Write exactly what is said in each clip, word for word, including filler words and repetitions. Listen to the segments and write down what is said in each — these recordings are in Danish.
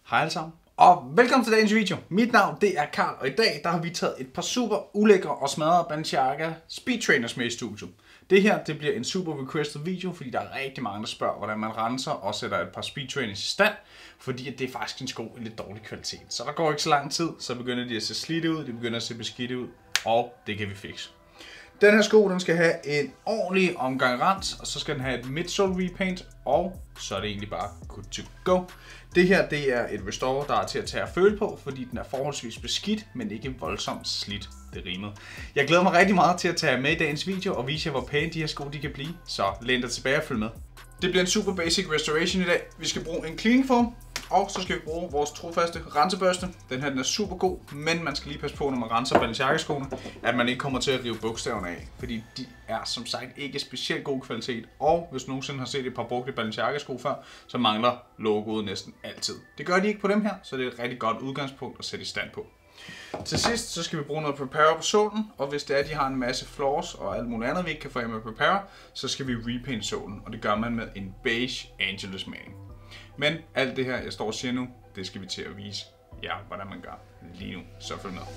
Hej alle sammen, og velkommen til dagens video. Mit navn det er Karl, og i dag der har vi taget et par super ulækre og smadrede Balenciaga Speed Trainers med i studio. Det her det bliver en super requested video, fordi der er rigtig mange, der spørger, hvordan man renser og sætter et par Speed Trainers i stand, fordi det er faktisk en sko i lidt dårlig kvalitet. Så der går ikke så lang tid, så begynder de at se slidte ud, de begynder at se beskidte ud, og det kan vi fikse. Den her sko den skal have en ordentlig omgang rens, og så skal den have et midsole repaint, og så er det egentlig bare good to go. Det her det er et restore, der er til at tage og føle på, fordi den er forholdsvis beskidt, men ikke voldsomt slidt. Det rimede. Jeg glæder mig rigtig meget til at tage med i dagens video og vise jer, hvor pæne de her sko de kan blive. Så læn dig tilbage og følg med. Det bliver en super basic restoration i dag. Vi skal bruge en cleaning foam, og så skal vi bruge vores trofaste rensebørste. Den her den er super god, men man skal lige passe på, når man renser Balenciaga-skoene, at man ikke kommer til at rive bogstaverne af. Fordi de er som sagt ikke specielt god kvalitet, og hvis du nogensinde har set et par brugte Balenciaga-sko før, så mangler logoet næsten altid. Det gør de ikke på dem her, så det er et rigtig godt udgangspunkt at sætte i stand på. Til sidst så skal vi bruge noget Prepara på sålen, og hvis det er, at de har en masse flaws og alt muligt andet, vi ikke kan få af med Prepara, så skal vi repaint sålen, og det gør man med en beige Angelus maling. Men alt det her, jeg står og siger nu, det skal vi til at vise jer, hvordan man gør lige nu. Så følg med.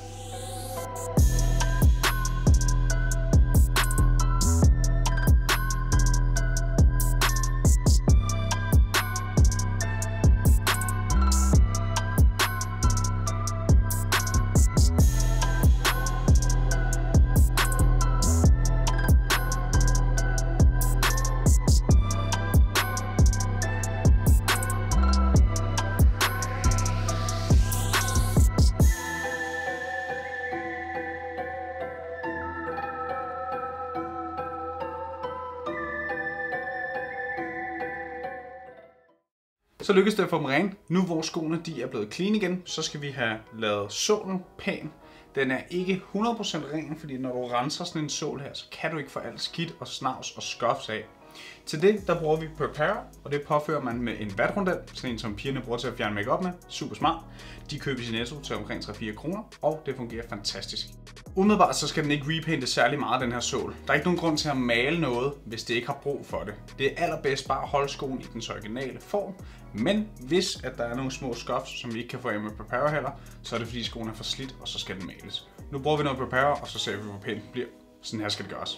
Så lykkedes det at få dem rene. Nu hvor skoene de er blevet clean igen, så skal vi have lavet sålen pæn. Den er ikke hundrede procent ren, fordi når du renser sådan en sål her, så kan du ikke få alt skidt og snavs og skofs af. Til det der bruger vi Prepara, og det påfører man med en vatrondel, sådan en som pigerne bruger til at fjerne makeup med. Super smart. De købes i Netto til omkring tre til fire kroner, og det fungerer fantastisk. Umiddelbart så skal den ikke repainte særlig meget, den her sål. Der er ikke nogen grund til at male noget, hvis det ikke har brug for det. Det er allerbedst bare at holde skoen i dens originale form, men hvis at der er nogle små skofs, som vi ikke kan få af med Prepara heller, så er det fordi skoen er for slidt, og så skal den males. Nu bruger vi noget Prepara, og så ser vi, hvor pænt det bliver. Sådan her skal det gøres.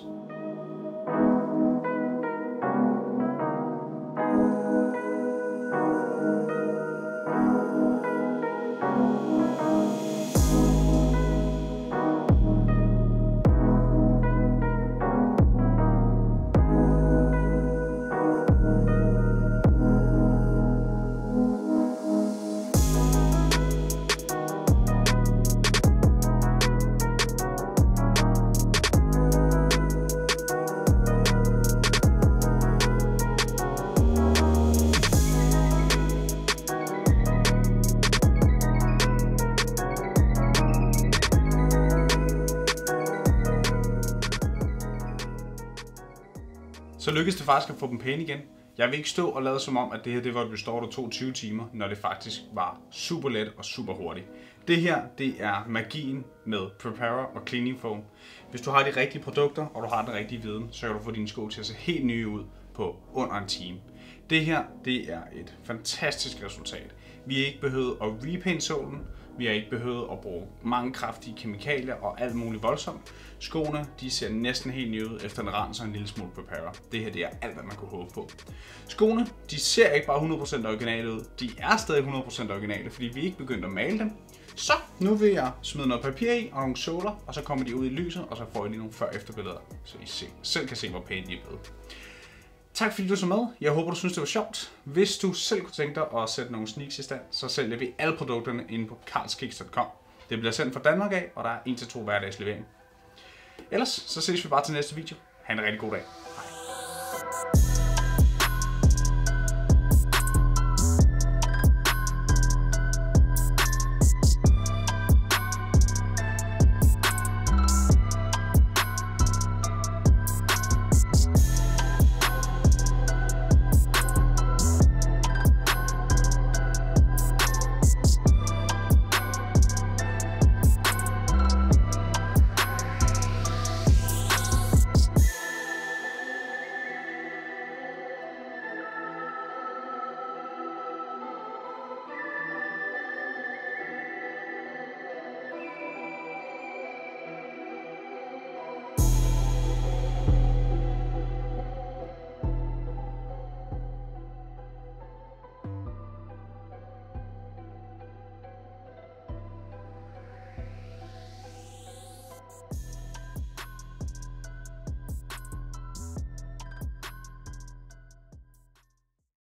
Så lykkedes det faktisk at få dem pæne igen. Jeg vil ikke stå og lade som om, at det her det var et restore, der tog tyve timer, når det faktisk var super let og super hurtigt. Det her, det er magien med Prepara og Cleaning Foam. Hvis du har de rigtige produkter, og du har den rigtige viden, så kan du få dine sko til at se helt nye ud på under en time. Det her, det er et fantastisk resultat. Vi har ikke behøvet at repaint sålen. Vi har ikke behøvet at bruge mange kraftige kemikalier og alt muligt voldsomt. Skoene de ser næsten helt nye ud efter en rens og en lille smule Prepara. Det her det er alt, hvad man kunne håbe på. Skoene de ser ikke bare hundrede procent originale ud. De er stadig hundrede procent originale, fordi vi ikke begyndte at male dem. Så nu vil jeg smide noget papir i og nogle såler, og så kommer de ud i lyset, og så får I lige nogle før-efter-billeder, så I selv kan se, hvor pæne de er blevet. Tak fordi du så med. Jeg håber du synes det var sjovt. Hvis du selv kunne tænke dig at sætte nogle sneaks i stand, så sælger vi alle produkterne inde på karlskicks punktum com. Det bliver sendt fra Danmark af, og der er en til to hverdagslevering. Ellers så ses vi bare til næste video. Ha' en rigtig god dag.